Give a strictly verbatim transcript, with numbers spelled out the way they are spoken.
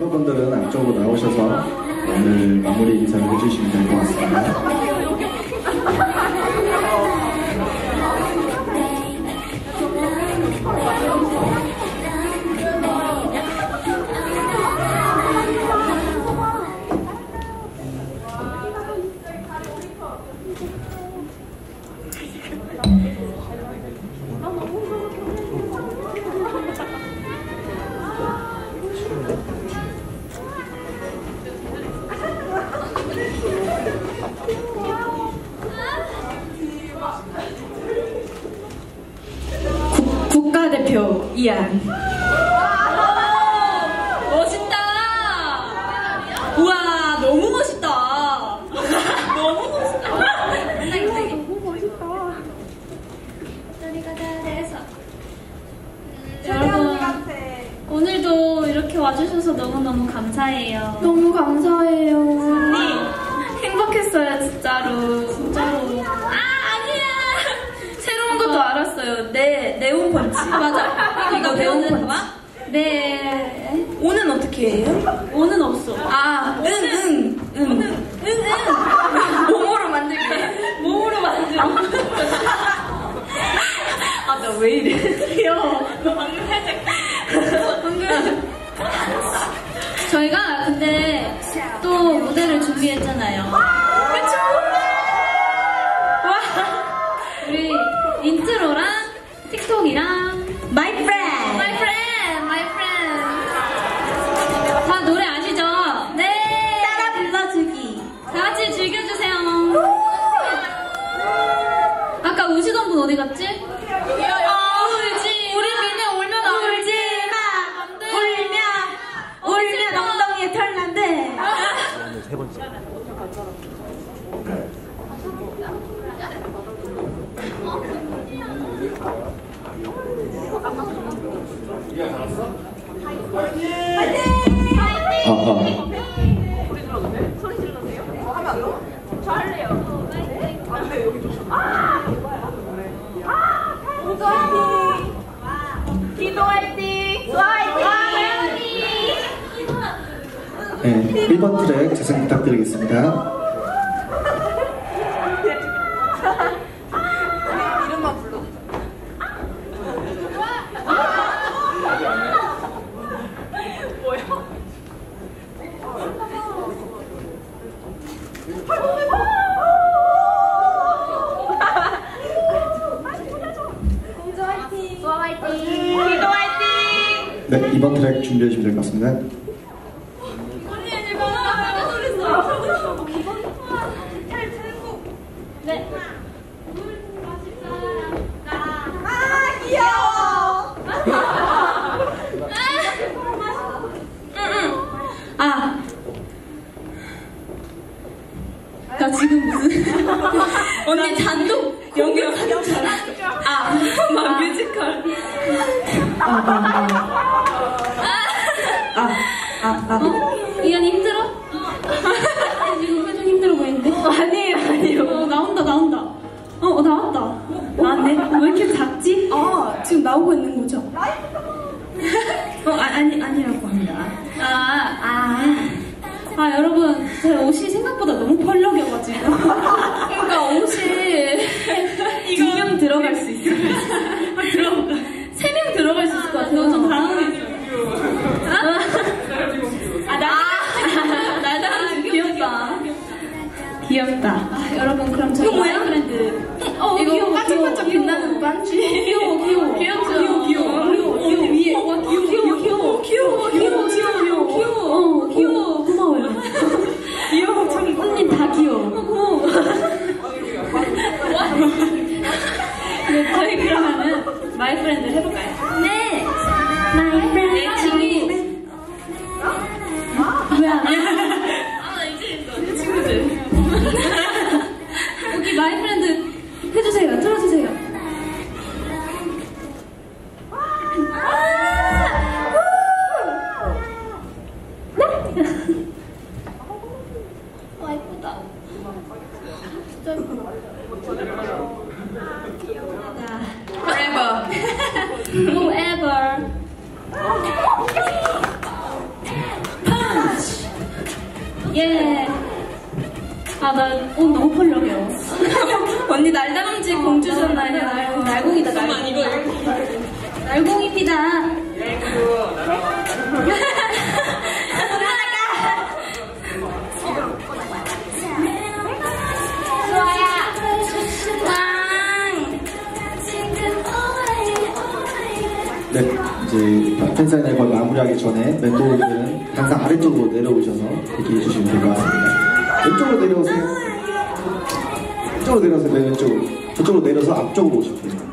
멤버분들은 앞쪽으로 나오셔서 오늘 마무리 인사를 해주시면 될 것 같습니다. 국가대표 이안. 멋있다. 우와, 너무 멋있다. 너무 멋있다. 너무 멋있다. 소리가 잘해서. 여러분, 오늘도 이렇게 와주셔서 너무너무 감사해요. 너무 감사해요. 언니, 행복했어요, 진짜로. 진짜로. 아, 아니야. 새로운 것도 알았어요. 네, 네온 펀치. 맞아. 이거 네온 펀치. 네. 오는 어떻게 해요? 오는 없어. 아, 응, 응. 응. 응, 응. 몸으로 만들게. 몸으로 만들어. 아, 나 왜 이래? 귀여워. 방금 살짝. 방금. 저희가 근데 또 무대를 준비했잖아요. 그쵸? 와! 우리 인트로랑 틱톡이랑 My friend! My friend! My friend! 다 노래 아시죠? 네! 따라 불러주기. 다 같이 즐겨주세요. 아까 우시던 분 어디 갔지? 아, 울지. 우리 민혜 울면 안 울지 마. 울면 울면 엉덩이에 털 난대. 세 번째. 아, 아. 소리 질러세요? 어, 하면 안 돼요? 저 할래요. 아, 근데 여기 좀. 아! 아! 공주 화이팅! 기도 화이팅! 화이팅! 네, 일 번 트랙 재생 부탁드리겠습니다. 이름만 불러. 뭐야? 공주 화이팅! 수아 화이팅! 기도 화이팅! 네, 이 번 트랙 준비해주시면 될 것 같습니다. 언니 이제 번호가 떨어졌어. 잘 들고. 네. 아, 귀여워! 아. 나 지금 무슨 언니 단독 연극 하는 줄 알았어. 아, 막 뮤지컬. 아, 아, 아. 아, 아, 아. 어? 이안 힘들어? 지금 표정 힘들어 보이는데? 아니에요, 아니에요. 어, 나온다, 나온다. 어, 어 나왔다. 나왔네? 왜 이렇게 작지? 아, 지금 나오고 있는 거죠? 어, 아, 아니, 아니라고 합니다. 아, 아. 아, 여러분, 제 옷이 생각보다 너무 펄럭여가지고. 그러니까 옷이 두 명 들어갈 수 있어요. 아, 들어볼까? 세 명 들어갈 수 있을 것 같아요. 좀 당황했어요. 아, 나, 나, 나, 귀엽다. 귀엽다. 아, 여러분, 그럼 저희 이거 뭐야? 브랜드. 어, 이거 귀여워, 반짝반짝 귀여워. 빛나는 반지. 귀여워, 귀여워. 귀엽죠? 귀여워, 귀여워. 귀여워, 귀여워. 위에. 어, 와, 귀여워, 귀여워, 귀여워. 귀여워, 귀여워, 귀여워. 귀여워. 어, 귀여워. 고마워요. 귀여워, 참. 언니 다 귀여워. 어, 고마워. 네, 저희 그러면은 마이 프렌드 해볼까요? 네. 마이 프렌드. 내 친구. 뭐야? 아, 나 이제 내 친구들. 여기 마이 프렌드 해주세요. 틀어주세요. 와, 예쁘다. 진짜 예쁘다. Forever. Forever. 예. 아, 나 옷 너무 펄럭여. 언니 날다람쥐 공주잖아. 아니야, 날, 날공이다, 날공. 이거 날공입니다. 네, 이제 팬사인회 거의 마무리하기 전에 멤버분들은 항상 아래쪽으로 내려오셔서 얘기해 주시면 될 것 같습니다. 왼쪽으로 내려오세요. 왼쪽으로 내려오세요. 네, 왼쪽으로. 저쪽으로 내려서 앞쪽으로 오시면 돼요.